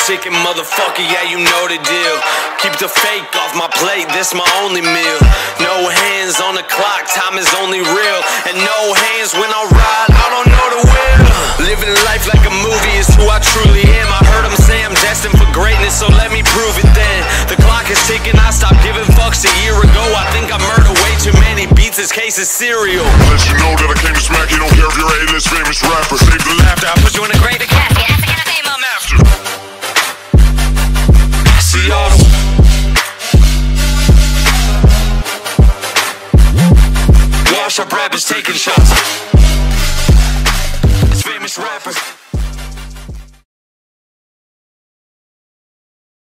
chicken, motherfucker, yeah, you know the deal. Keep the fake off my plate, this my only meal. No hands on the clock, time is only real. And no hands when I ride, I don't know the will. Living life like a movie is who I truly am. I heard them say I'm destined for greatness, so let me prove it then. The clock is ticking, I stopped giving fucks a year ago. I think I murdered way too many beats, this case is cereal. Let you know that I came to smack you, don't care if you're A-list famous rapper. Save the laughter, I put you in a grade of casket, that's the kind of name I'm after. Seattle. Wash up rappers taking shots. It's famous rappers.